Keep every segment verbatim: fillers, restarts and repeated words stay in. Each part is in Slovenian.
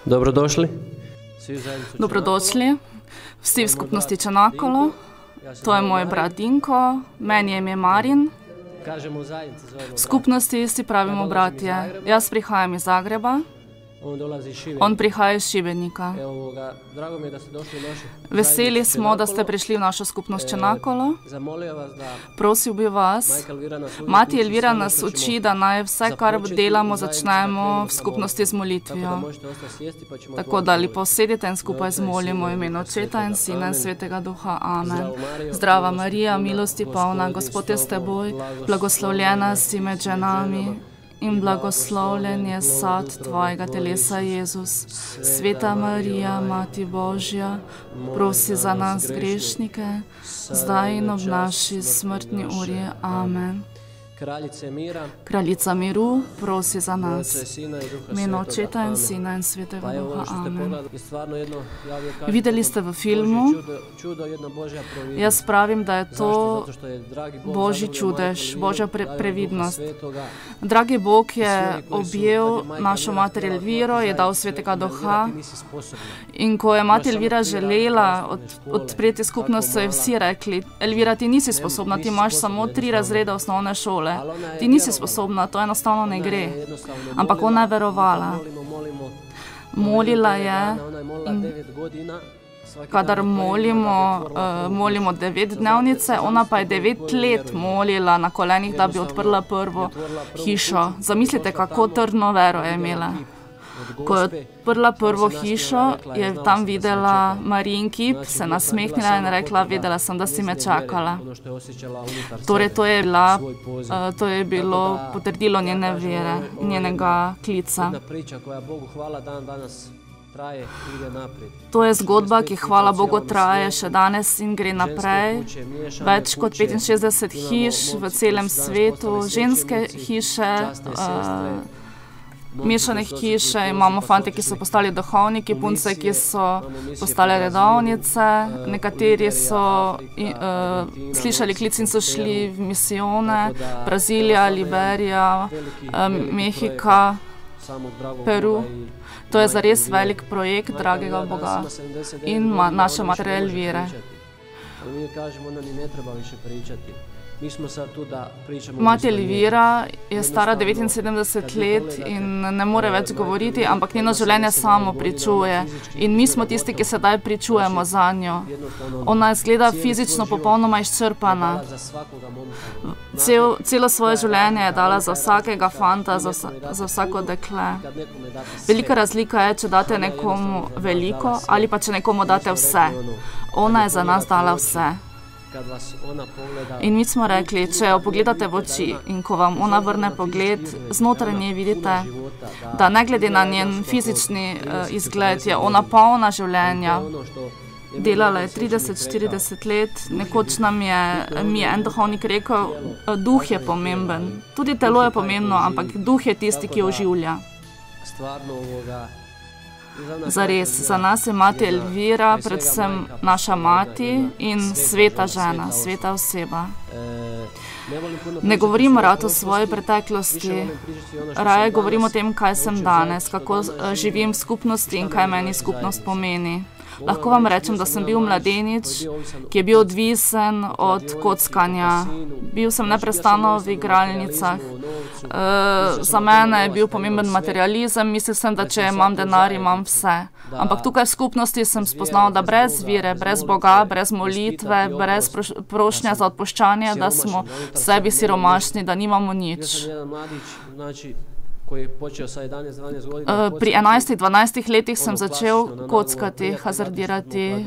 Dobrodošli. Dobrodošli vsi v skupnosti Čanakolo. To je moj brat Dinko, meni je ime Marin. V skupnosti si pravimo bratje. Jaz prihajam iz Zagreba, on prihaja iz Šibenika. Veseli smo, da ste prišli v našo skupnost Čanakolo. Prosil bi vas, mati Elvira nas uči, da naj vse, kar delamo, začnemo v skupnosti z molitvijo. Tako da lepo sedite in skupaj zmolimo v imenu Očeta in Sina in Svetega Duha. Amen. Zdrava Marija, milosti polna, Gospod je s teboj, blagoslovljena si med ženami in blagoslovljen je sad tvojega telesa, Jezus. Sveta Marija, Mati Božja, prosi za nas grešnike, zdaj in ob naši smrtni uri. Amen. Kraljica miru, prosi za nas. V imenu Očeta in Sina in Svetega Duha. Amen. Videli ste v filmu, jaz pravim, da je to Božji čudež, Božja pre previdnost. Dragi Bog je objel našo mater Elviro, je dal Svetega Duha in ko je mater Elvira želela od, odpreti skupnost, so ji vsi rekli, Elvira, ti nisi sposobna, ti imaš samo tri razrede osnovne šole. Ti nisi sposobna, to enostavno ne gre. Ampak ona je verovala. Molila je in kadar molimo, uh, molimo devet dnevnice, ona pa je devet let molila na kolenih, da bi odprla prvo hišo. Zamislite, kako trdno vero je imela. Ko je odprla prvo hišo, je tam videla Marijin kip, se nasmehnila in rekla, vedela sem, da si me čakala. Torej, to je, bila, uh, to je bilo potrdilo njene vere, njenega klica. To je zgodba, ki hvala Bogu traje še danes in gre naprej. Več kot petinšestdeset hiš v celem svetu, ženske hiše, uh, mešane hiše, imamo fante, ki so postali duhovniki, punce, ki so postale redovnice, nekateri so uh, slišali klic in so šli v misijone, Brazilija, Liberija, um, Mehika, Peru. To je zares velik projekt dragega Boga in ma naša mater Elvire. Mati Elvira je stara devetinsedemdeset let in ne more več govoriti, ampak njeno življenje samo pričuje. In mi smo tisti, ki sedaj pričujemo za njo. Ona izgleda fizično popolnoma izčrpana. Cel, celo svoje življenje je dala za vsakega fanta, za, vsa, za vsako dekle. Velika razlika je, če date nekomu veliko ali pa če nekomu date vse. Ona je za nas dala vse. In mi smo rekli, če jo pogledate v oči in ko vam ona vrne pogled, znotraj nje vidite, da ne glede na njen fizični uh, izgled, je ona polna življenja. Delala je trideset štirideset let, nekoč nam je, mi je en duhovnik rekel, duh je pomemben. Tudi telo je pomembno, ampak duh je tisti, ki oživlja. Zares, za nas je mati Elvira predvsem naša mati in sveta žena, sveta oseba. Ne govorimo rad o svoji preteklosti, raje govorimo o tem, kaj sem danes, kako živim v skupnosti in kaj meni skupnost pomeni. Lahko vam rečem, da sem bil mladenič, ki je bil odvisen od kockanja. Bil sem neprestano v igralnicah. E, za mene je bil pomemben materializem, mislil sem, da če imam denar, imam vse. Ampak tukaj v skupnosti sem spoznal, da brez vire, brez Boga, brez molitve, brez prošnje za odpuščanje, da smo v sebi siromašni, da nimamo nič. Pri enajstih dvanajstih letih sem začel kockati, hazardirati.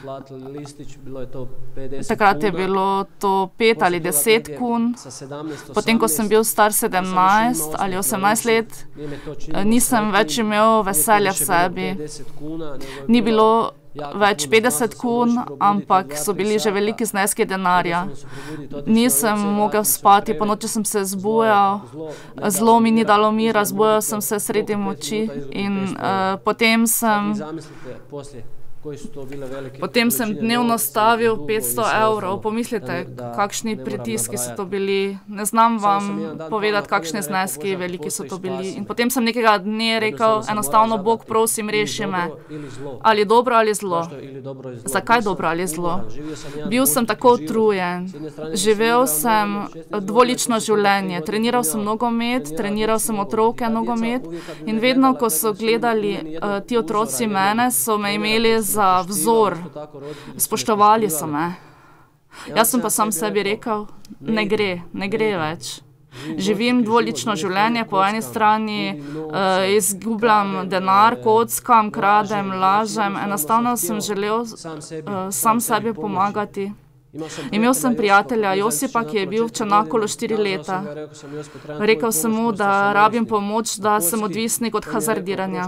Takrat je bilo to pet ali deset kun. Potem, ko sem bil star sedemnajst ali osemnajst let, nisem več imel veselja v sebi. Ni bilo več petdeset kun, ampak so bili že veliki zneski denarja. Nisem mogel spati, po noči sem se zbujal, zelo mi ni dalo mira, zbujal sem se sredi noči in uh, potem sem Potem sem dnevno stavil petsto evrov. Pomislite, kakšni pritiski so to bili. Ne znam vam povedati, kakšne zneski veliki so to bili. In potem sem nekega dne rekel, enostavno, Bog, prosim, reši me. Ali dobro ali zlo. Zakaj dobro ali zlo? Bil sem tako utrujen. Živel sem dvolično življenje. Treniral sem nogomet, treniral sem otroke nogomet in vedno, ko so gledali uh, ti otroci mene, so me imeli za vzor. Spoštovali so me. Jaz sem pa sam sebi rekel, ne gre, ne gre več. Živim dvolično življenje, po eni strani uh, izgubljam denar, kockam, kradem, lažem. Enostavno sem želel uh, sam sebi pomagati. Imel sem prijatelja Josipa, ki je bil v Črnakolu štiri leta. Rekel sem mu, da rabim pomoč, da sem odvisnik od hazardiranja.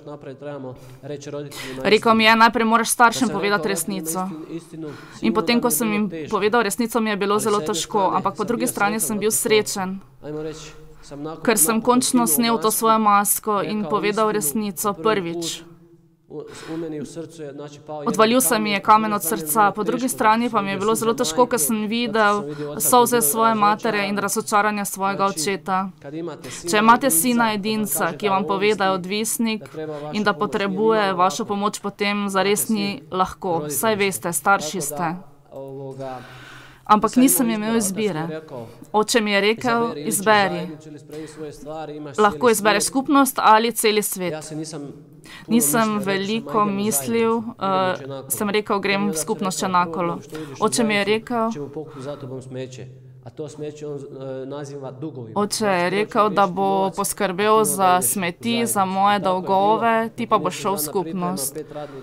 Rekel mi je, najprej moraš staršem povedati resnico. In potem, ko sem jim povedal resnico, mi je bilo zelo težko, ampak po drugi strani sem bil srečen, ker sem končno snel to svojo masko in povedal resnico prvič. Odvalil se mi je kamen od srca, po drugi strani pa mi je bilo zelo težko, ker sem videl solze svoje matere in razočaranje svojega očeta. Če imate sina edinca, ki vam pove, da je odvisnik in da potrebuje vašo pomoč, potem zares ni lahko. Saj veste, starši ste. Ampak nisem imel izbire. Oče mi je rekel, izberi. Lahko izbereš skupnost ali celi svet. Nisem veliko mislil, uh, sem rekel, grem v skupnost Črnakolu. Oče mi je rekel, Oče je rekel, da bo poskrbel za smeti, za moje dolgove, ti pa boš šel v skupnost.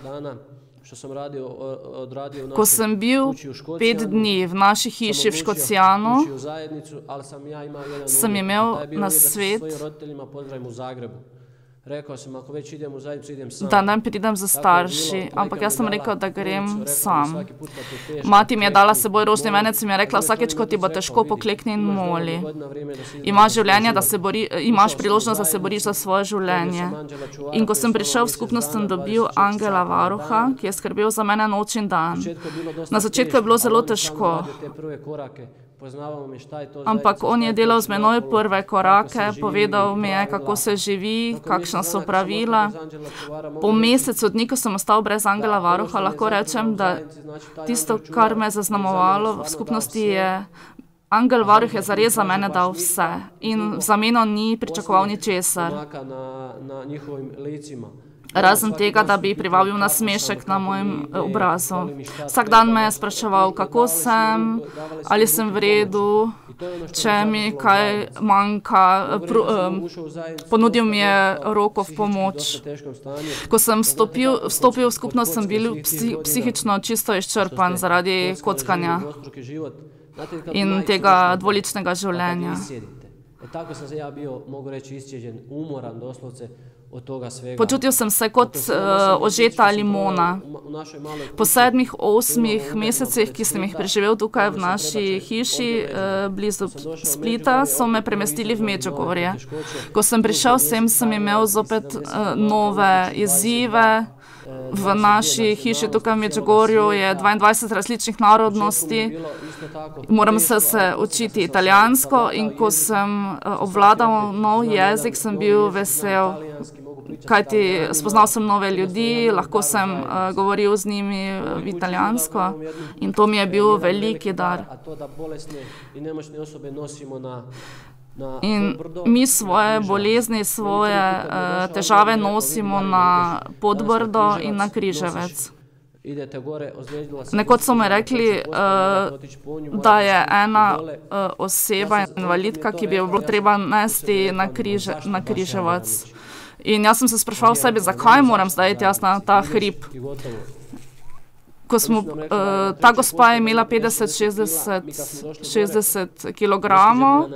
Ko sem bil pet dni v naši hiši v Škocjanu, sem imel na svet, da ne pridem za starši, ampak jaz sem rekel, da grem sam. Mati mi je dala s seboj rožni venec in mi je rekla, vsakeč, ko ti bo težko, poklekni in moli. Imaš življenje, da se bori, imaš priložnost, da se boriš za svoje življenje. In ko sem prišel v skupnost, sem dobil angela varuha, ki je skrbel za mene noč in dan. Na začetku je bilo zelo težko. Ampak on je delal z menoj prve korake, povedal mi je, kako se živi, kakšna so pravila. Po mesecu dni, ko sem ostal brez angela varuha, lahko rečem, da tisto, kar me je zaznamovalo v skupnosti, je, angel varuh je zares za mene dal vse in v zameno ni pričakoval ničesar. Razen tega, da bi privabil nasmešek na mojem obrazu. Vsak dan me je spraševal, kako sem, ali sem v redu, če mi kaj manjka. Pru, um, ponudil mi je roko v pomoč. Ko sem vstopil, vstopil v skupnost, sem bil psi, psihično čisto izčrpan zaradi kockanja in tega dvoličnega življenja. Tako sem se ja bil, mogu reči, izčežen, umoran doslovce od toga svega. Počutil sem se kot uh, ožeta limona. Po sedmih, osmih mesecih, ki sem jih preživel tukaj v naši hiši uh, blizu Splita, so me premestili v Medžugorje. Ko sem prišel sem, sem imel zopet uh, nove izzive. V naši hiši tukaj v Medžugorju je dvaindvajset različnih narodnosti. Moram se, se učiti italijansko in ko sem obvladal nov jezik, sem bil vesel, kajti spoznal sem nove ljudi, lahko sem uh, govoril z njimi v italijansko in to mi je bil veliki dar. In mi svoje bolezni, svoje uh, težave nosimo na Podbrdo in na Križevec. Nekoč so mi rekli, uh, da je ena uh, oseba, invalidka, ki bi jo bilo treba nesti na, križe, na Križevac. In jaz sem se spraševal sebi, zakaj moram zdaj iti jaz na ta hrib. Ko smo, uh, ta gospa je imela petdeset, šestdeset kilogramov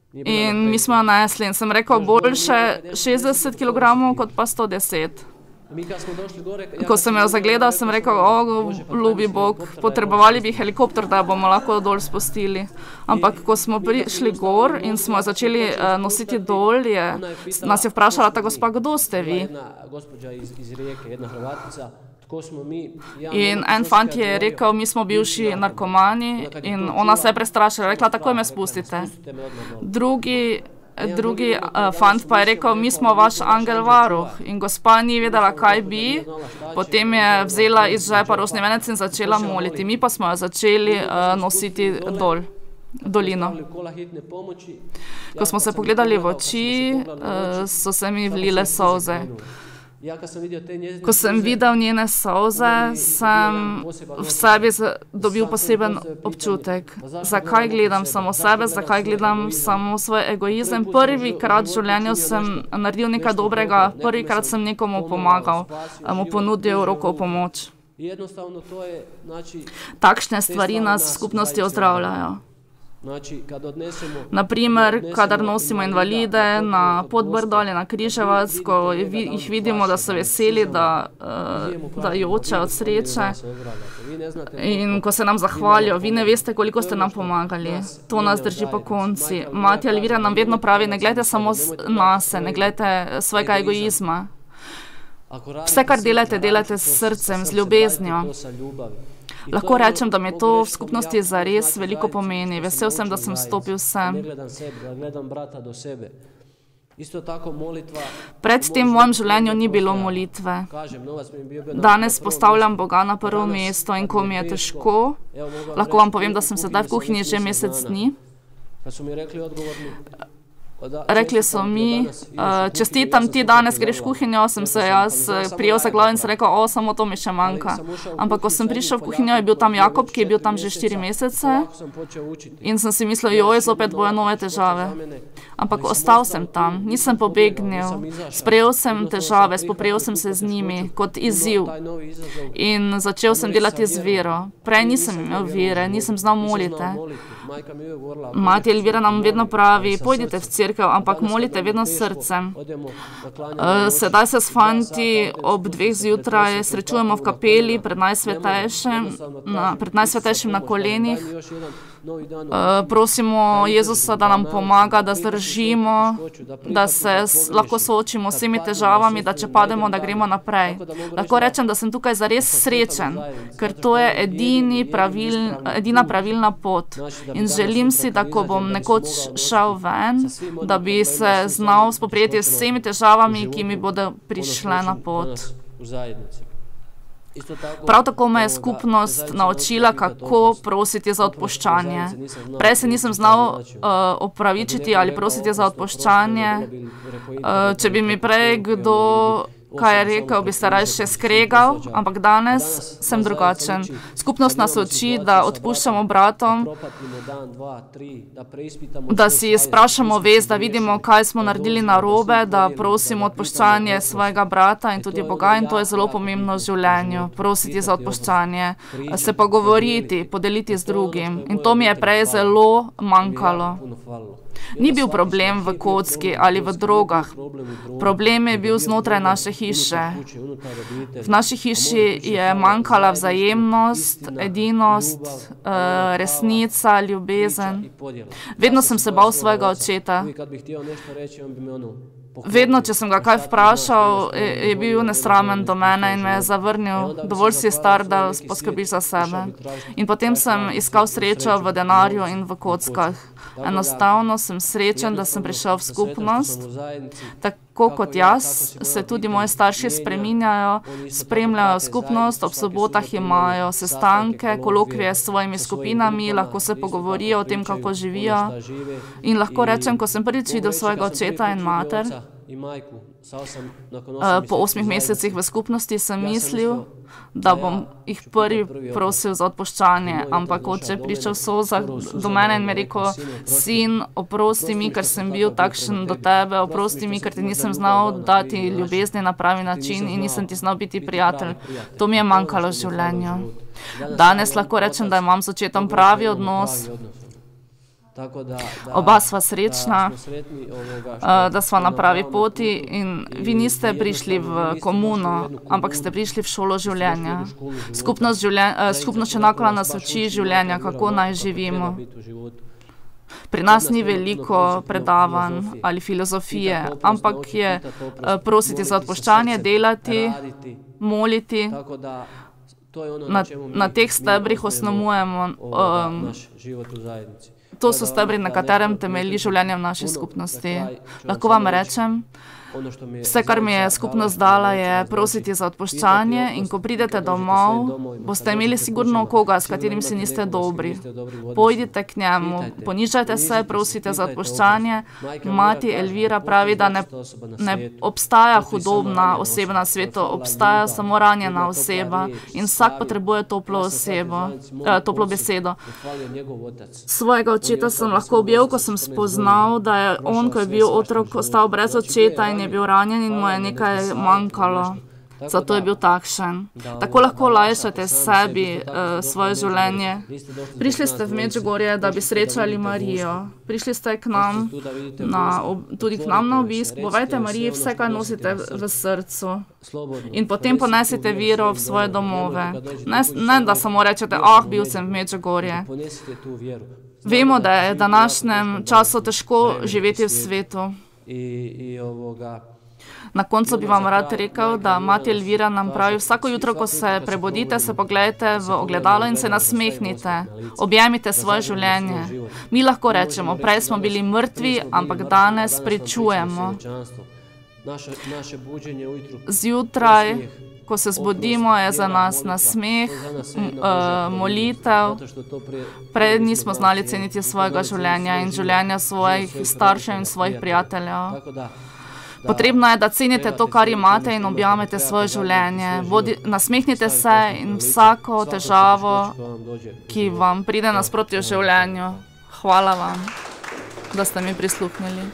in mi smo jo nesli in sem rekel, boljše šestdeset kilogramov kot pa sto deset. Ko sem jo zagledal, sem rekel, o, ljubi Bog, potrebovali bi helikopter, da bomo lahko dol spustili. Ampak ko smo prišli gor in smo jo začeli uh, nositi dol, je, nas je vprašala ta gospa, kdo ste vi? In en fant je rekel, mi smo bivši narkomani in ona se je prestrašila, rekla, takoj me spustite. Drugi Drugi uh, fant pa je rekel, mi smo vaš angel varuh. In gospa ni vedela, kaj bi. Potem je vzela iz žepa rožni venec in začela moliti. Mi pa smo jo začeli uh, nositi dol, dolino. Ko smo se pogledali v oči, uh, so se mi vlile solze. Ko sem videl njene solze, sem v sebi dobil poseben občutek. Zakaj gledam samo sebe, zakaj gledam samo svoj egoizem? Prvi krat v življenju sem naredil nekaj dobrega, prvi krat sem nekomu pomagal, mu ponudil roko v pomoč. Takšne stvari nas v skupnosti ozdravljajo. Naprimer, kadar nosimo invalide na Podbrdo ali na Križevac, ko jih vidimo, da so veseli, da, da joče od sreče in ko se nam zahvalijo, vi ne veste, koliko ste nam pomagali. To nas drži po konci. Mati Elvira nam vedno pravi, ne gledajte samo nase, ne gledajte svojega egoizma. Vse, kar delate, delate s srcem, z ljubeznijo. Lahko rečem, da mi to v skupnosti zares veliko pomeni. Vesel sem, da sem stopil sem. Pred tem v mojem življenju ni bilo molitve. Danes postavljam Boga na prvo mesto in ko mi je težko, lahko vam povem, da sem sedaj v kuhinji že mesec dni. Rekli so mi, čestitam ti, danes greš v kuhinjo, sem se jaz prijel za glavo in sem rekel, o, samo to mi še manjka. Ampak ko sem prišel v kuhinjo, je bil tam Jakob, ki je bil tam že štiri mesece in sem si mislil, joj, zopet bojo nove težave. Ampak ostal sem tam, nisem pobegnil, sprejel sem težave, spoprijel sem se z njimi kot izziv in začel sem delati z vero. Prej nisem imel vere, nisem znal molite. Mati Elvira nam vedno pravi, pojdite v cerkev, ampak molite vedno s srcem. Sedaj se s fanti ob dveh zjutraj srečujemo v kapeli pred najsvetejšim na, pred najsvetejšim na kolenih. Prosimo Jezusa, da nam pomaga, da zdržimo, da se lahko soočimo s vsemi težavami, da če pademo, da gremo naprej. Lahko rečem, da sem tukaj zares srečen, ker to je edini pravil, edina pravilna pot. In želim si, da ko bom nekoč šel ven, da bi se znal spoprijeti s vsemi težavami, ki mi bodo prišle na pot. Prav tako me je skupnost naučila, kako prositi za odpuščanje. Prej se nisem znal uh, opravičiti ali prositi za odpuščanje. Uh, če bi mi prej kdo kaj je rekel, bi se raje skregal, ampak danes sem drugačen. Skupnost nas uči, da odpuščamo bratom, da si sprašamo vest, da vidimo, kaj smo naredili narobe, da prosimo odpuščanje svojega brata in tudi Boga in to je zelo pomembno v življenju. Prositi za odpuščanje, se pogovoriti, podeliti z drugim in to mi je prej zelo manjkalo. Ni bil problem v kocki ali v drogah. Problem je bil znotraj naše hiše. V naši hiši je manjkala vzajemnost, edinost, resnica, ljubezen. Vedno sem se bal svojega očeta. Vedno, če sem ga kaj vprašal, je bil nesramen do mene in me je zavrnil. Dovolj si star, da poskrbiš za sebe. In potem sem iskal srečo v denarju in v kockah. Enostavno sem srečen, da sem prišel v skupnost. Tako kot jaz, se tudi moji starši spreminjajo, spremljajo skupnost, ob sobotah imajo sestanke, kolokvije s svojimi skupinami, lahko se pogovorijo o tem, kako živijo. In lahko rečem, ko sem prvič videl svojega očeta in mater, po osmih mesecih v skupnosti sem mislil, da bom jih prvi prosil za odpuščanje, ampak oče prišel v solzah do mene in mi rekel, sin, oprosti mi, ker sem bil takšen do tebe, oprosti mi, ker ti nisem znal dati ljubezni na pravi način in nisem ti znal biti prijatelj. To mi je manjkalo v življenju. Danes lahko rečem, da imam z očetom pravi odnos. Oba sva srečna, da sva na pravi poti in vi niste prišli v komuno, ampak ste prišli v šolo življenja. Skupnost, življen, skupnost Črnakola nas uči življenja, kako naj živimo. Pri nas ni veliko predavanj ali filozofije, ampak je prositi za odpuščanje, delati, moliti. Na, na teh stebrih osnovujemo. Um, to so stebri, na katerem temelji življenje v naši skupnosti. Lahko vam rečem, vse, kar mi je skupnost dala, je prositi za odpuščanje in ko pridete domov, boste imeli sigurno koga, s katerim si niste dobri. Pojdite k njemu, ponižajte se, prosite za odpuščanje. Mati Elvira pravi, da ne, ne obstaja hudobna oseba na svetu, obstaja samo ranjena oseba in vsak potrebuje toplo osebo, eh, toplo besedo. Svojega očeta sem lahko objel, ko sem spoznal, da je on, ko je bil otrok, ostal brez očeta in je bil ranjen in mu je nekaj manjkalo. Zato je bil takšen. Tako lahko olajšate sebi uh, svoje življenje. Prišli ste v Medžugorje, da bi srečali Marijo. Prišli ste k nam, na, ob, tudi k nam na obisk. Povejte Mariji vse, kaj nosite v srcu. In potem ponesite vero v svoje domove. Ne, ne da samo rečete, ah, bil sem v Medžugorje. Vemo, da je v današnjem času težko živeti v svetu. Na koncu bi vam rad rekel, da mati Elvira nam pravi, vsako jutro, ko se prebudite, se pogledajte v ogledalo in se nasmehnite. Objemite svoje življenje. Mi lahko rečemo, prej smo bili mrtvi, ampak danes pričujemo. Zjutraj, ko se zbudimo, je za nas nasmeh, molitev. Prej nismo znali ceniti svojega življenja in življenja svojih staršev in svojih prijateljev. Potrebno je, da cenite to, kar imate in objamete svoje življenje. Bodi, nasmehnite se in vsako težavo, ki vam pride nasproti v življenju. Hvala vam, da ste mi prisluhnili.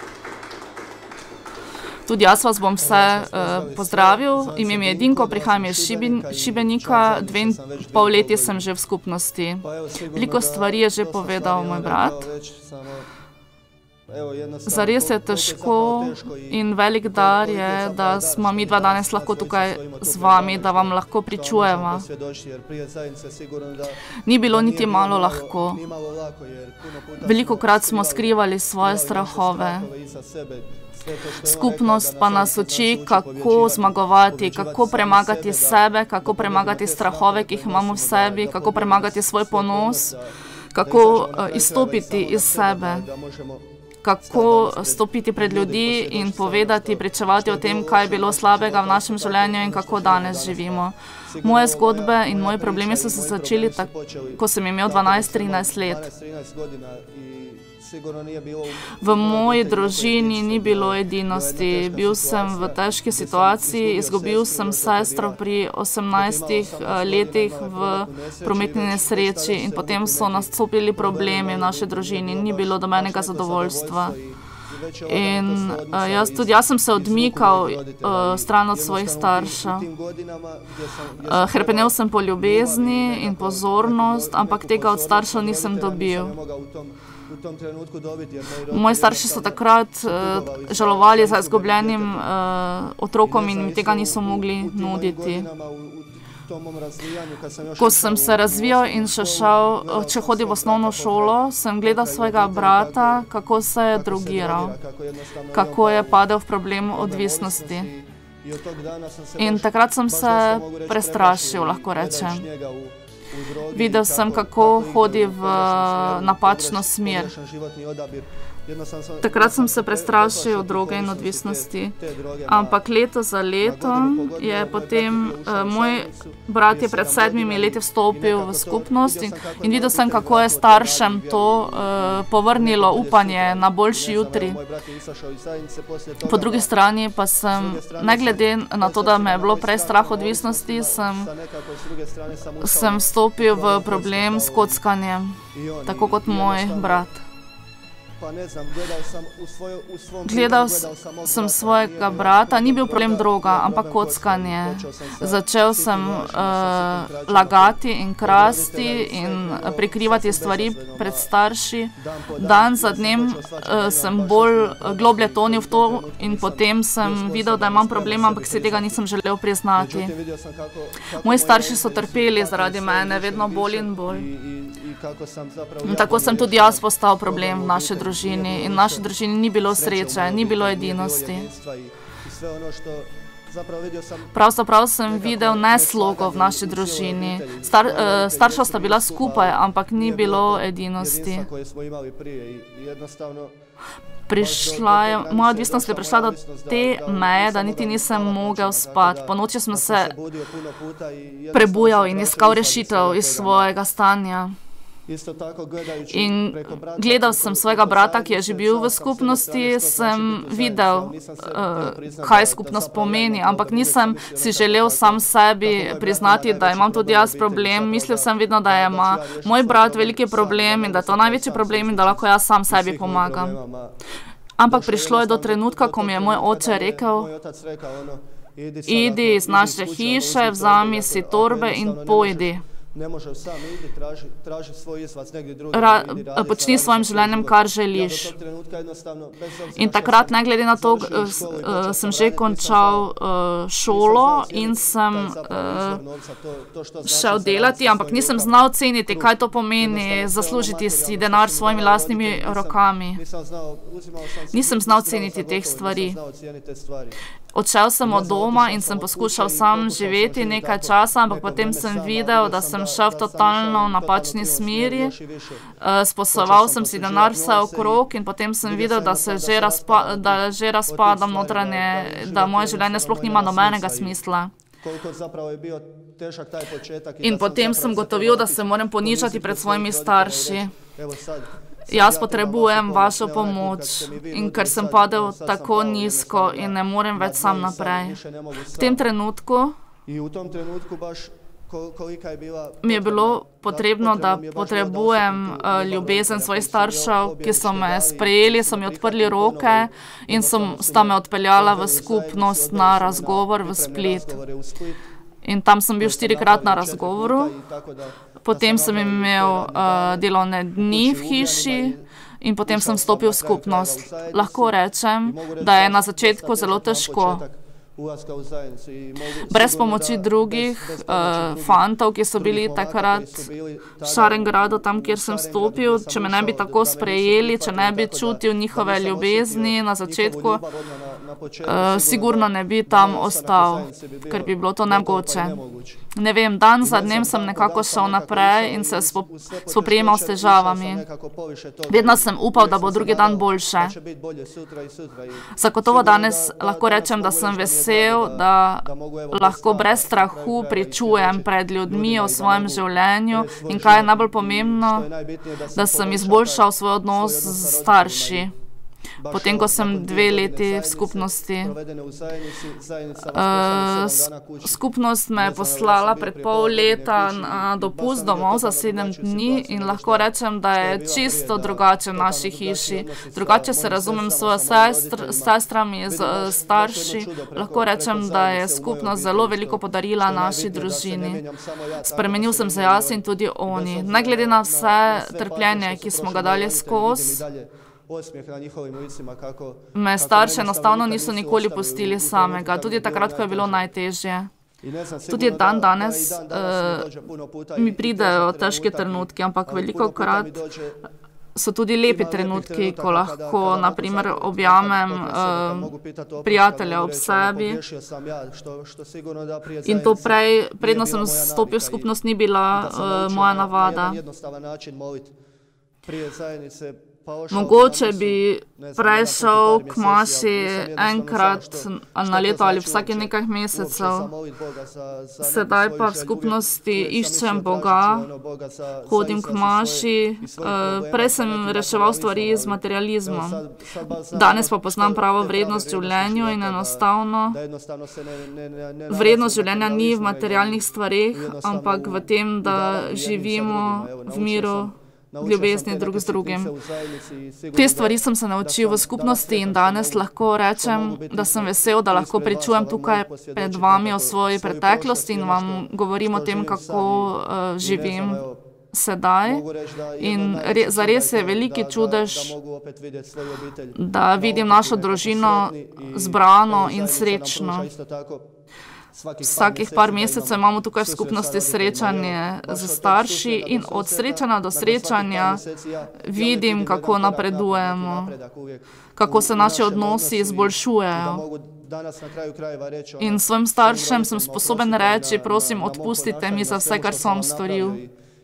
Tudi jaz vas bom vse uh, pozdravil. Ime mi je Dinko, prihajam iz Šiben, Šibenika, dve in pol leti sem že v skupnosti. Veliko stvari je že povedal moj brat. Zares je težko in velik dar je, da smo mi dva danes lahko tukaj z vami, da vam lahko pričujemo. Ni bilo niti malo lahko. Velikokrat smo skrivali svoje strahove. Skupnost pa nas uči, kako zmagovati, kako premagati sebe, kako premagati strahove, ki jih imamo v sebi, kako premagati svoj ponos, kako uh, izstopiti iz sebe. Kako stopiti pred ljudi in povedati, pričevati o tem, kaj je bilo slabega v našem življenju in kako danes živimo. Moje zgodbe in moji problemi so se začeli tako, ko sem imel dvanajst trinajst let. V moji družini ni bilo edinosti. Bil sem v težki situaciji, izgubil sem sestro pri osemnajstih letih v prometni nesreči in potem so nastopili problemi v naši družini. Ni bilo dobenega zadovoljstva. In uh, jaz, tudi jaz sem se odmikal uh, stran od svojih staršev. Uh, Hrepenel sem po ljubezni in pozornost, ampak tega od staršev nisem dobil. Moji starši so takrat uh, žalovali za izgubljenim uh, otrokom in mi tega niso mogli nuditi. Ko sem se razvijal in še šel, če hodil v osnovno šolo, sem gledal svojega brata, kako se je drogiral, kako je padel v problem odvisnosti. In takrat sem se prestrašil, lahko rečem. Videl sem, kako hodi v napačno smer. Takrat sem se prestrašil droge in odvisnosti. Ampak leto za letom je potem uh, moj brat je pred sedmimi leti vstopil v skupnost in, in videl sem, kako je staršem to uh, povrnilo upanje na boljši jutri. Po drugi strani pa sem, ne glede na to, da me je bilo prej strah odvisnosti, sem, sem vstopil v problem s kockanjem, tako kot moj brat. Gledal sem svojega brata, ni bil problem droga, ampak kockanje. Začel sem uh, lagati in krasti in prikrivati stvari pred starši. Dan za dnem uh, sem bolj globlje tonil v to in potem sem videl, da imam problem, ampak si tega nisem želel priznati. Moji starši so trpeli zaradi mene, vedno bolj in bolj. In tako sem tudi jaz postal problem v naši družini in v naši družini ni bilo sreče, ni bilo edinosti. Pravzaprav sem videl neslogo v naši družini. Star, uh, starša sta bila skupaj, ampak ni bilo edinosti. Prišla je, moja odvisnost je prišla do te meje, da niti nisem mogel spati. Po noči sem se prebujal in iskal rešitev iz svojega stanja. In gledal sem svojega brata, ki je že bil v skupnosti, sem videl, uh, kaj skupnost pomeni, ampak nisem si želel sam sebi priznati, da imam tudi jaz problem. Mislil sem vedno, da ima moj brat veliki problem in da je to največji problem in da lahko jaz sam sebi pomagam. Ampak prišlo je do trenutka, ko mi je moj oče rekel, idi iz naše hiše, vzami si torbe in pojdi. Ra, počni s svojim življenjem, kar želiš. In takrat, ne glede na to, sem že končal šolo in sem šel delati, ampak nisem znal ceniti, kaj to pomeni zaslužiti si denar s svojimi lastnimi rokami. Nisem znal ceniti teh stvari. Odšel sem od doma in sem poskušal sam živeti nekaj časa, ampak potem sem videl, da sem šel v totalno napačni smeri. Sposoval sem si denar vse okrog in potem sem videl, da se že, razpa, da že razpadam notranje, da moje življenje sploh nima nobenega smisla. In potem sem gotovil, da se moram ponižati pred svojimi starši. Jaz potrebujem vašo pomoč in ker sem padel tako nizko in ne morem več sam naprej. V tem trenutku mi je bilo potrebno, da potrebujem uh, ljubezen svojih staršev, ki so me sprejeli, so mi odprli roke in so, sta me odpeljala v skupnost na razgovor v Split. In tam sem bil štirikrat na razgovoru. Potem sem imel uh, delovne dni v hiši in potem sem vstopil v skupnost. Lahko rečem, da je na začetku zelo težko. Brez pomoči drugih uh, fantov, ki so bili takrat v Šarengradu, tam, kjer sem vstopil, če me ne bi tako sprejeli, če ne bi čutil njihove ljubezni na začetku, uh, sigurno ne bi tam ostal, ker bi bilo to nemogoče. Ne vem, dan za dnem sem nekako šel naprej in se spoprijemal s težavami. Vedno sem upal, da bo drugi dan boljše. Zagotovo danes lahko rečem, da sem vesel, da lahko brez strahu pričujem pred ljudmi o svojem življenju in kaj je najbolj pomembno, da sem izboljšal svoj odnos s starši. Potem, ko sem dve leti v skupnosti. Uh, skupnost me je poslala pred pol leta na dopust domov za sedem dni in lahko rečem, da je čisto drugače v naši hiši. Drugače se razumem s svojo sestr, sestrami, z starši. Lahko rečem, da je skupnost zelo veliko podarila naši družini. Spremenil sem se jaz in tudi oni. Ne glede na vse trpljenje, ki smo ga dali skozi, me starši enostavno niso nikoli pustili samega, tudi takrat, ko je bilo najtežje. Tudi dan danes uh, mi pridejo težke trenutki, ampak velikokrat so tudi lepi trenutki, ko lahko, na primer, objamem uh, prijatelja ob sebi. In to prej, predno sem vstopil v skupnost, ni bila uh, moja navada. Mogoče bi prej šel k maši enkrat na leto ali vsake nekaj mesecev. Sedaj pa v skupnosti iščem Boga, hodim k maši. Prej sem reševal stvari z materializmom. Danes pa poznam pravo vrednost življenju in enostavno vrednost življenja ni v materialnih stvareh, ampak v tem, da živimo v miru ljubezni drug z drugim. Te stvari sem se naučil v skupnosti in danes lahko rečem, da sem vesel, da lahko pričujem tukaj pred vami o svoji preteklosti in vam govorim o tem, kako uh, živim sedaj. In re, zares je veliki čudež, da vidim našo družino zbrano in srečno. Vsakih par mesecev imamo tukaj v skupnosti srečanje z starši in od srečanja do srečanja vidim, kako napredujemo, kako se naši odnosi izboljšujejo. In svojim staršem sem sposoben reči, prosim, odpustite mi za vse, kar sem storil.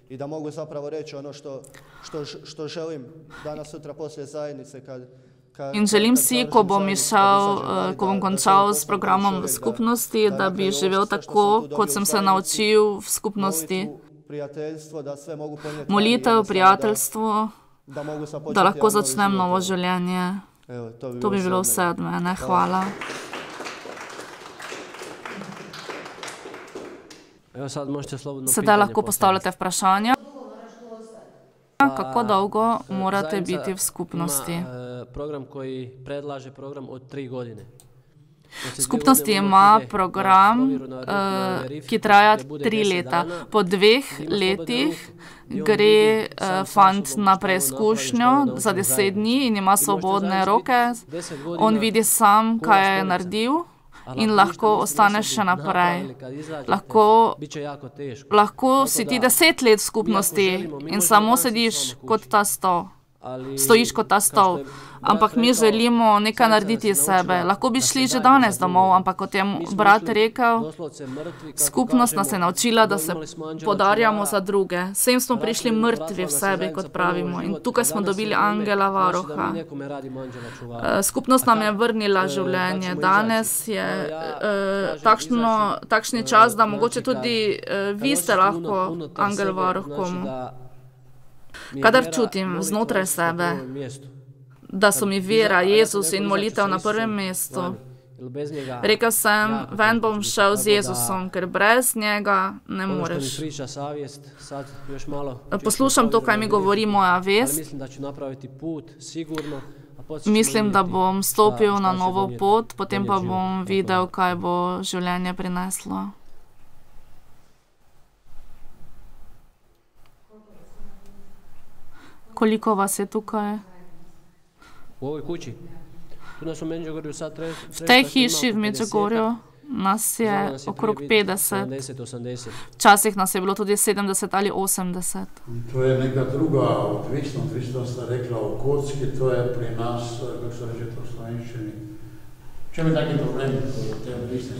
In želim si, ko bom išel, ko bom končal s programom v skupnosti, da bi živel tako, kot sem se naučil v skupnosti. Molitev, prijateljstvo, da lahko začnem novo življenje. To bi bilo vse od mene. Hvala. Sedaj lahko postavljate vprašanja. Kako dolgo morate biti v skupnosti? Skupnosti ima program, ki traja tri leta. Po dveh letih gre fant na preizkušnjo za deset dni in ima svobodne roke. On vidi sam, kaj je naredil. In lahko ostaneš še naprej. Lahko, lahko si ti deset let v skupnosti in samo sediš kot ta stol. Stojiš kot ta stol. Ampak mi želimo nekaj narediti iz sebe. Lahko bi šli že danes domov, ampak kot je brat rekel, skupnost nas je naučila, da se podarjamo za druge. Sem smo prišli mrtvi v sebi, kot pravimo. In tukaj smo dobili angela varuha. Skupnost nam je vrnila življenje. Danes je uh, takšno, takšni čas, da mogoče tudi uh, vi ste lahko angel varuh komu. Kadar čutim znotraj sebe, da so mi vera, Jezus in molitev na prvem mestu, rekel sem, ven bom šel z Jezusom, ker brez njega ne moreš. Poslušam to, kaj mi govori moja vest. Mislim, da bom stopil na novo pot, potem pa bom videl, kaj bo življenje prineslo. Koliko vas je tukaj? V tej hiši v Medžugorju nas je okrog petdeset. Včasih nas je bilo tudi sedemdeset ali osemdeset. To je neka druga odvisnost, vi ste rekla o kocki, to je pri nas, kako se reče to v slovenščini. V čem je taki problem te odvisnosti?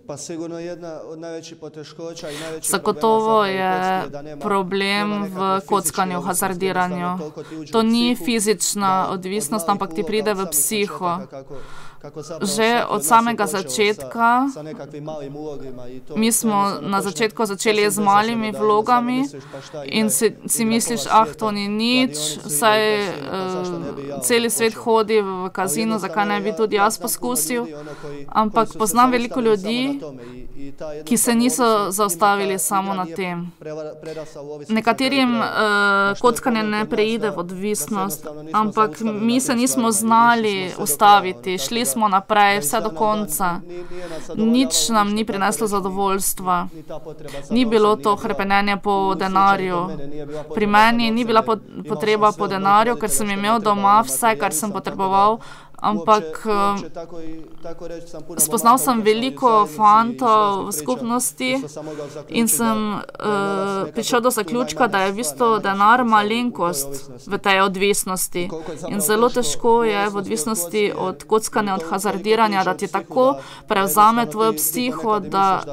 Zagotovo je problem v kockanju, hazardiranju. To ni fizična odvisnost, ampak ti pride v psiho. Že od samega začetka, mi smo na začetku začeli z malimi vlogami in si, si misliš, ah, to ni nič, saj uh, celi svet hodi v kazino, zakaj ne bi tudi jaz poskusil. Ampak poznam veliko ljudi, ki se niso zaustavili samo na tem. Nekaterim uh, kockanje ne preide v odvisnost, ampak mi se nismo znali ustaviti, šli smo naprej, vse do konca. Nič nam ni prineslo zadovoljstva. Ni bilo to hrepenenje po denarju. Pri meni ni bila potreba po denarju, ker sem imel doma vse, kar sem potreboval, ampak uh, spoznal sem veliko fantov v skupnosti in sem uh, prišel do zaključka, da je v bistvu denar malenkost v tej odvisnosti. In zelo težko je v odvisnosti od kockanja, od hazardiranja, da ti tako prevzame tvojo psiho, da,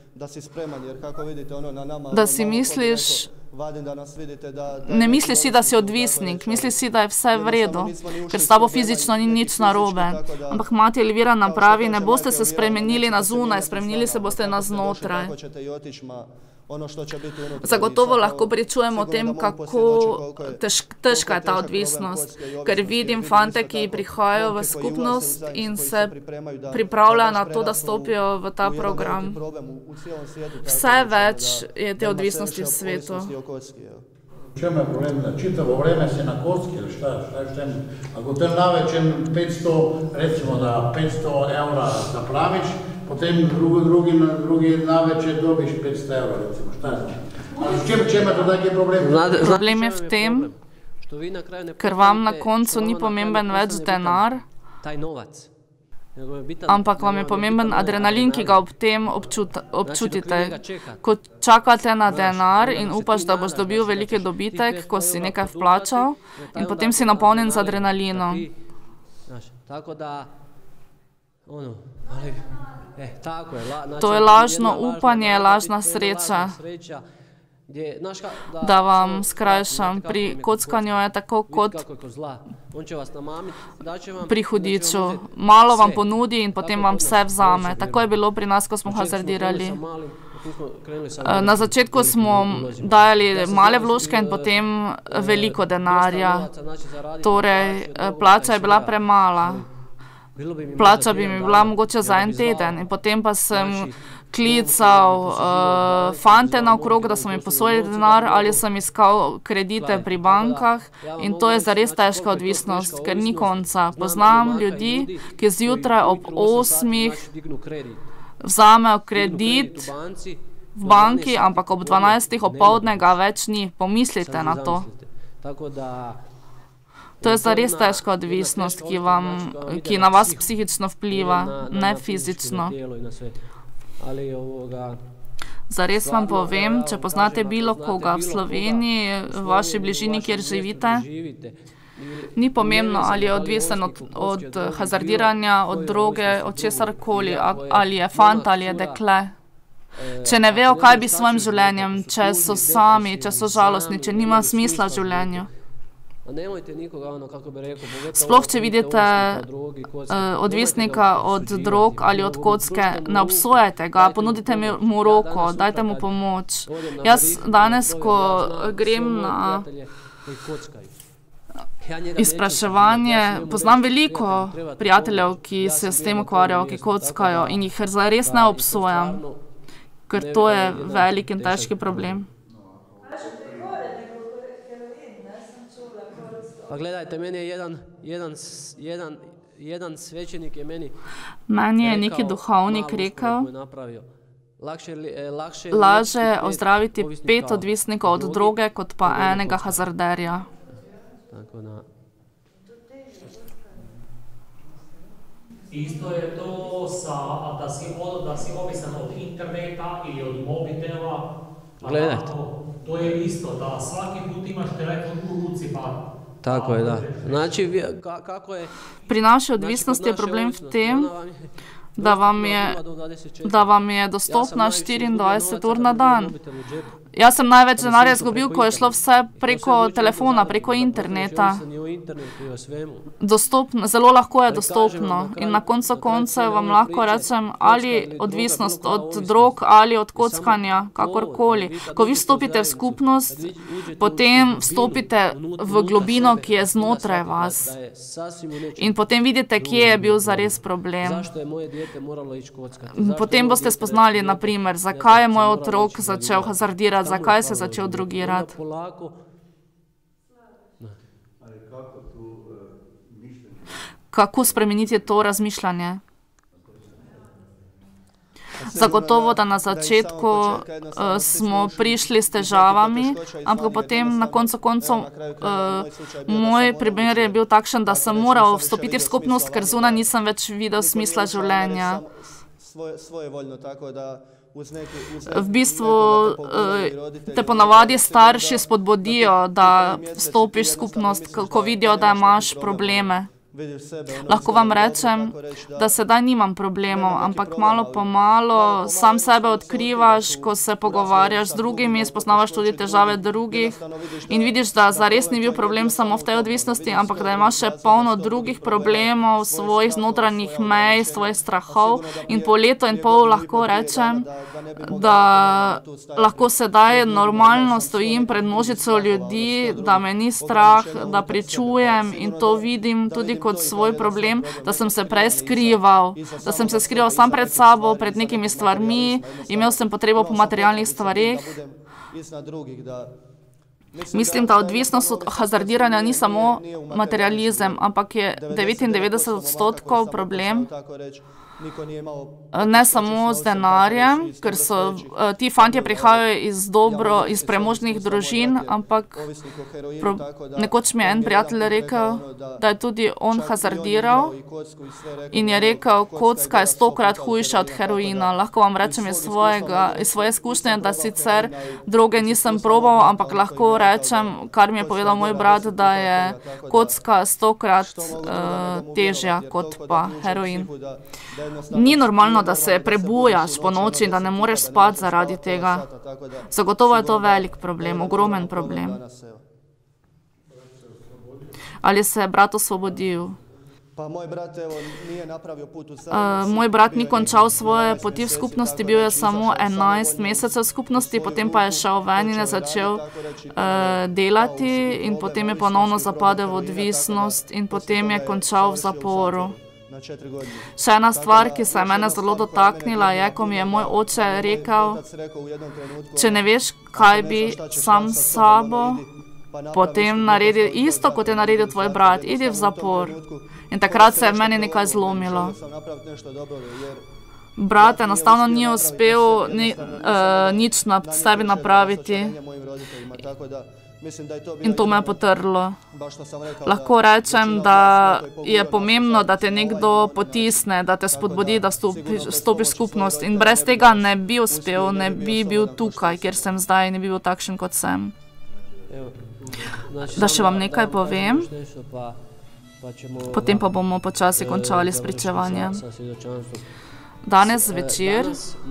da si misliš, ne misliš si, da si odvisnik, misliš si, da je vse v redu, ker s tabo fizično ni nič narobe. Ampak mati Elvira nam pravi, ne boste se spremenili na zunaj, spremenili se boste na znotraj. Zagotovo lahko pričujemo o tem, kako tež, težka je ta odvisnost, ker vidim fante, ki prihajajo v skupnost in se pripravljajo na to, da stopijo v ta program. Vse več je te odvisnosti v svetu. V čem je problem, da čitavo vreme si na kocki ili šta, šta je štem? Ako te navečem petsto, recimo da petsto evra zaplaviš, potem drugi, drugi, drugi navečer dobiš petsto evra, recimo, šta je znači? Ali v čem, čem je to taki problem? Problem je v tem, ker vam na koncu ni pomemben več denar, ampak vam je pomemben adrenalin, ki ga ob tem občutite. Ko čakate na denar in upaš, da boš dobil veliki dobitek, ko si nekaj vplačal, in potem si napolnjen z adrenalinom. To je lažno upanje, lažna sreča. Da vam skrajšam, pri kockanju je tako kot pri hudiču. Malo vam ponudi in potem vam vse vzame. Tako je bilo pri nas, ko smo hazardirali. Na začetku smo dajali male vložke in potem veliko denarja. Torej, plača je bila premala. Plača bi mi bila mogoče za en teden in potem pa sem klical uh, fante naokrog, da so mi posojili denar ali sem iskal kredite pri bankah in to je zares težka odvisnost, ker ni konca. Poznam ljudi, ki zjutraj ob osmih vzamejo kredit v banki, ampak ob dvanajstih opoldne ga več ni. Pomislite na to. To je zares težka odvisnost, ki, vam, ki na vas psihično vpliva, ne fizično. Zares vam povem, če poznate bilo koga v Sloveniji, v vaši bližini, kjer živite, ni pomembno, ali je odvisen od, od hazardiranja, od droge, od česarkoli, ali je fant ali je dekle. Če ne vejo, kaj bi s svojim življenjem, če so sami, če so žalostni, če nima smisla v življenju. Sploh, če vidite uh, odvisnika od drog ali od kocke, ne obsojajte ga, ponudite mu roko, dajte mu pomoč. Jaz danes, ko grem na izpraševanje, poznam veliko prijateljev, ki se s tem ukvarjajo, ki kockajo in jih zares ne obsojam, ker to je velik in težki problem. Pa gledajte, meni je jedan, jedan, jedan, jedan svečenik je meni Meni je neki duhovnik rekel, laže je ozdraviti pet odvisnikov od droge, kot pa enega hazarderja. Isto je to sa, da si, da si ovisan od interneta ili od mobitela. Gledajte. To je isto, da svaki put imaš telefon u ruci, pa tako je, da. Znači, kako je... Pri naši odvisnosti je problem v tem, da vam je, da vam je dostopna štiriindvajset ur na dan. Jaz sem največ denarja izgubil, ko je šlo vse preko telefona, preko interneta. Dostopno, zelo lahko je dostopno in na koncu konca vam lahko rečem, ali odvisnost od drog ali od kockanja, kakorkoli. Ko vi vstopite v skupnost, potem vstopite v globino, ki je znotraj vas. In potem vidite, kje je bil zares problem. Potem boste spoznali, na primer, zakaj je moj otrok začel hazardirati, zakaj se je začel drogirati. Kako spremeniti to razmišljanje? Zagotovo, da na začetku uh, smo prišli s težavami, ampak potem na koncu koncev uh, moj primer je bil takšen, da sem moral vstopiti v skupnost, ker zunaj nisem več videl smisla življenja. V bistvu te ponavadi starši spodbudijo, da vstopiš v skupnost, ko vidijo, da imaš probleme. Lahko vam rečem, da sedaj nimam problemov, ampak malo po malo sam sebe odkrivaš, ko se pogovarjaš z drugimi, spoznavaš tudi težave drugih in vidiš, da zares ni bil problem samo v tej odvisnosti, ampak da imaš še polno drugih problemov, svojih notranjih mej, svojih strahov in po leto in pol lahko rečem, da lahko sedaj normalno stojim pred množico ljudi, da me ni strah, da pričujem in to vidim tudi kot svoj problem, da sem se prej skrival, da sem se skrival sam pred sabo, pred nekimi stvarmi, imel sem potrebo po materialnih stvareh. Mislim, da odvisnost od hazardiranja ni samo materializem, ampak je devetindevetdeset odstotkov problem ne samo z denarjem, ker so ti fantje prihajajo iz dobro, iz premožnih družin, ampak pro, nekoč mi je en prijatelj rekel, da je tudi on hazardiral in je rekel, kocka je stokrat hujša od heroina. Lahko vam rečem iz, svojega, iz svoje izkušnje, da sicer droge nisem probal, ampak lahko rečem, kar mi je povedal moj brat, da je kocka stokrat uh, težja kot pa heroin. Ni normalno, da se prebujaš po noči in da ne moreš spati zaradi tega. Zagotovo je to velik problem, ogromen problem. Ali se je brat osvobodil? Uh, moj brat ni končal svoje poti v skupnosti, bil je samo enajst mesecev v skupnosti, potem pa je šel ven in je začel uh, delati in potem je ponovno zapadel v odvisnost in potem je končal v zaporu. Še ena stvar, ki se je mene zelo dotaknila, je, ko mi je moj oče rekel, če ne veš, kaj bi sam s sabo, potem naredi isto, kot je naredil tvoj brat, idi v zapor. In takrat se je meni nekaj zlomilo. Brat enostavno ni uspel ni, uh, nič na sebi napraviti. In to me je potrlo. Lahko rečem, da je pomembno, da te nekdo potisne, da te spodbudi, da stopiš, stopiš v skupnost. In brez tega ne bi uspel, ne bi bil tukaj, kjer sem zdaj, ne bi bil takšen, kot sem. Da še vam nekaj povem, potem pa bomo počasi končali s pričevanjem. Danes zvečer,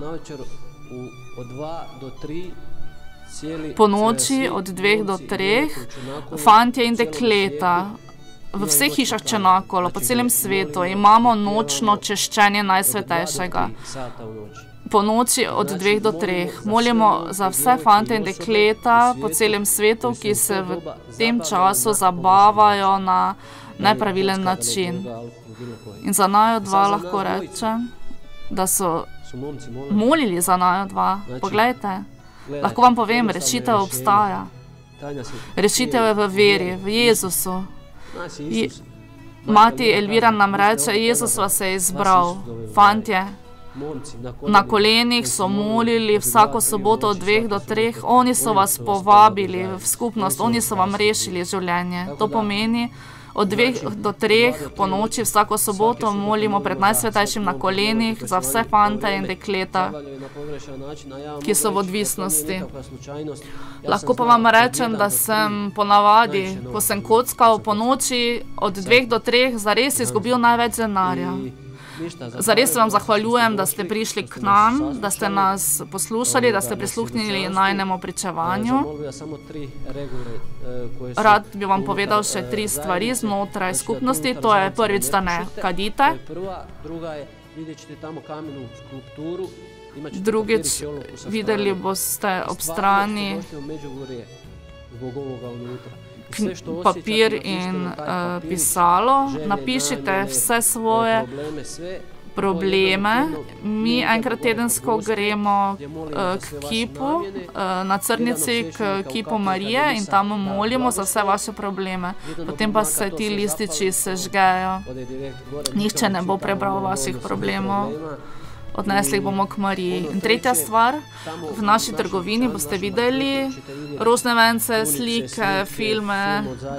po noči od dveh do treh, fantje in dekleta, v vseh hišah Čenakolo, po celem svetu, imamo nočno češčenje Najsvetejšega. Po noči od dveh do treh. Molimo za vse fante in dekleta po celem svetu, ki se v tem času zabavajo na nepravilen način. In za naju dva lahko rečem, da so molili za naju dva. Poglejte. Lahko vam povem, rešitev obstaja. Rešitev je v veri, v Jezusu. Je, mati Elvira nam reče, Jezus vas je izbral. Fantje, na kolenih so molili vsako soboto od dveh do treh. Oni so vas povabili v skupnost, oni so vam rešili življenje. To pomeni, od dveh do treh po noči vsako soboto molimo pred Najsvetejšim na kolenih za vse fante in dekleta, ki so v odvisnosti. Lahko pa vam rečem, da sem ponavadi, ko sem kockal po noči od dveh do treh, zares izgubil največ denarja. Zares se vam zahvaljujem, da ste prišli k nam, da ste nas poslušali, da ste prisluhnili najnemu pričevanju. Rad bi vam povedal še tri stvari znotraj skupnosti. To je prvič, da ne kadite. Drugič, videli boste ob strani papir in uh, pisalo, napišite vse svoje probleme. Mi enkrat tedensko gremo uh, k kipu, uh, na Crnici k kipu Marije in tam molimo za vse vaše probleme. Potem pa se ti lističi sežgejo. Nihče ne bo prebral vaših problemov. Odnesli bomo k Mariji. In tretja stvar, v naši trgovini boste videli rožne vence, slike, filme,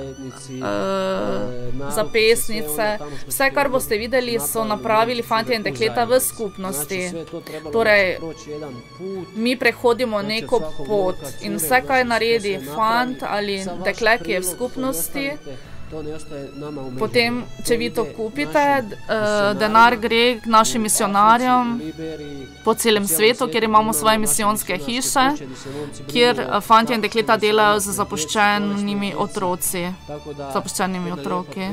uh, zapesnice. Vse, kar boste videli, so napravili fantje in dekleta v skupnosti. Torej, mi prehodimo neko pot in vse, kaj naredi fant ali dekle, ki je v skupnosti, potem, če vi to kupite, denar gre k našim misionarjem po celem svetu, kjer imamo svoje misijonske hiše, kjer fantje in dekleta delajo z zapuščenimi otroci, zapuščenimi otroki.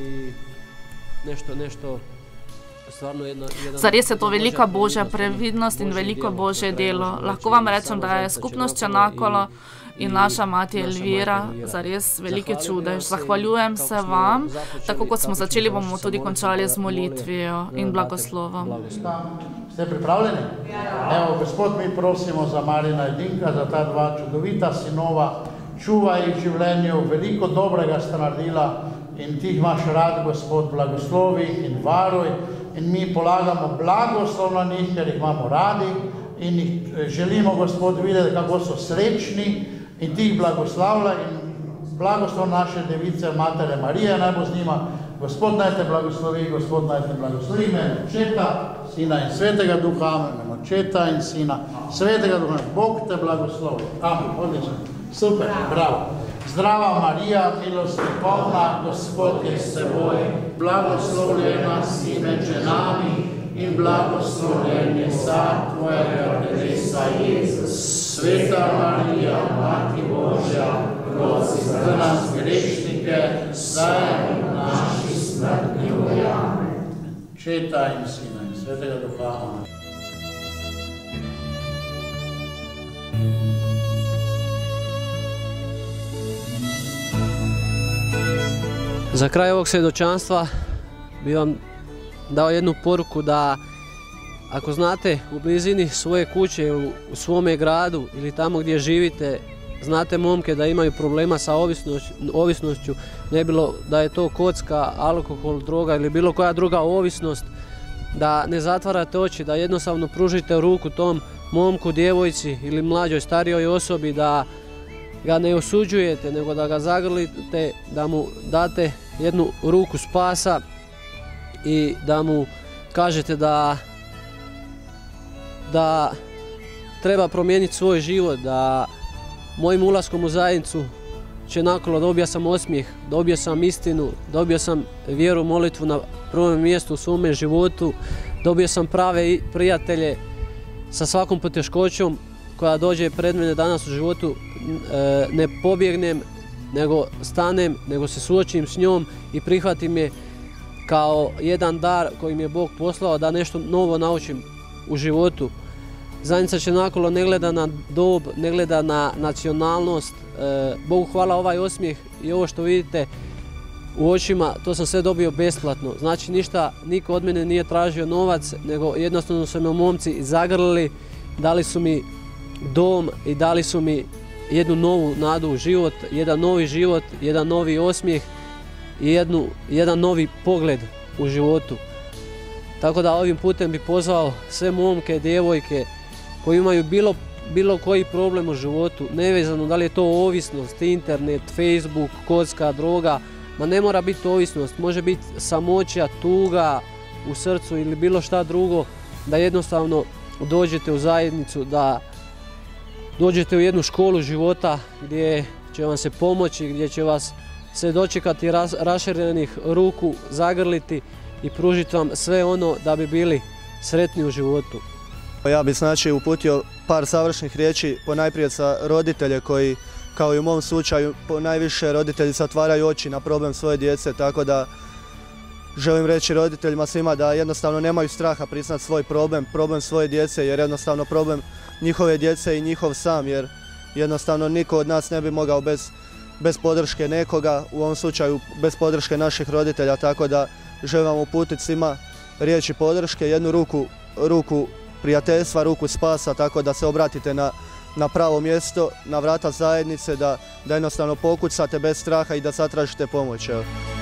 Zares je to velika Božja previdnost in veliko Božje delo. Lahko vam rečem, da je skupnost Čenakolo in naša mati Elvira zares velike čudež. Zahvaljujem se vam, tako kot smo začeli, bomo tudi končali z molitvijo in blagoslovom. Ste pripravljeni? Evo, Gospod, mi prosimo za Marina in Dinka, za ta dva čudovita sinova, čuvaj jih v življenju, veliko dobrega sta naredila in ti jih imaš rad, Gospod, blagoslovi in varuj. In mi polagamo blagoslov na njih, ker jih imamo radi in jih želimo, Gospod, videti, kako so srečni in ti jih blagoslavlja in blagoslov naše device, Matere Marije, naj bo z njima. Gospod naj te blagoslovi, Gospod naj te blagoslovi, ime Očeta, Sina in Svetega Duha, amen, Očeta in Sina, Svetega Duha, Bog te blagoslovi. Amen, odlično, super, bravo. Zdrava Marija, milosti polna, Gospod je s teboj, blagoslovljena si med ženami in blagoslovljen je sad tvojega telesa, Jezus. Sveta Marija, Mati Božja, prosi za nas grešnike, zdaj in v naši smrtni uri. Amen. Očeta in Sina in Svetega Duha. Amen. Za kraj ovog svjedočanstva bih vam dao jednu poruku da ako znate u blizini svoje kuće, u svome gradu ili tamo gdje živite, znate momke da imaju problema sa ovisnošću, ovisnošću, ne bilo da je to kocka, alkohol, droga ili bilo koja druga ovisnost, da ne zatvarate oči, da jednostavno pružite ruku tom momku, djevojci ili mlađoj, starijoj osobi, da ga ne osuđujete, nego da ga zagrlite, da mu date jednu ruku spasa i da mu kažete da, da treba promijeniti svoj život, da mojim ulaskom u zajednicu će nakolo dobio sam osmijeh, dobio sam istinu, dobio sam vjeru, molitvu na prvom mjestu u svome životu, dobio sam prave prijatelje sa svakom poteškoćom koja dođe pred mene danas u životu, ne pobjegnem, nego stanem, nego se suočim s njom i prihvatim je kao jedan dar koji mi je Bog poslao da nešto novo naučim u životu. Zajednica će nakolo ne gleda na dob, ne gleda na nacionalnost. Bogu hvala, ovaj osmijeh i ovo što vidite u očima, to sam sve dobio besplatno. Znači ništa, niko od mene nije tražio novac, nego jednostavno su me momci zagrlili, dali su mi dom i dali su mi jednu novu nadu u život, jedan novi život, jedan novi osmijeh i jednu, jedan novi pogled u životu. Tako da ovim putem bi pozvao sve momke, djevojke koji imaju bilo, bilo koji problem u životu, nevezano da li je to ovisnost, internet, Facebook, kocka, droga, ma ne mora biti ovisnost, može biti samoća, tuga u srcu ili bilo šta drugo, da jednostavno dođete u zajednicu, da dođete u jednu školu života gdje će vam se pomoći, gdje će vas se dočekati raširenih ruku, zagrliti i pružiti vam sve ono da bi bili sretni u životu. Ja bih znači uputio par savršenih riječi, ponajprije za roditelje koji, kao i u mom slučaju, najviše roditelji zatvaraju oči na problem svoje djece, tako da želim reći roditeljima svima da jednostavno nemaju straha priznati svoj problem, problem svoje djece, jer jednostavno problem njihove djece i njihov sam, jer jednostavno niko od nas ne bi mogao bez, bez podrške nekoga, u ovom slučaju bez podrške naših roditelja, tako da želim vam uputiti svima riječi podrške, jednu ruku, ruku prijateljstva, ruku spasa, tako da se obratite na, na pravo mjesto, na vrata zajednice, da, da jednostavno pokucate bez straha i da zatražite pomoć. Evo.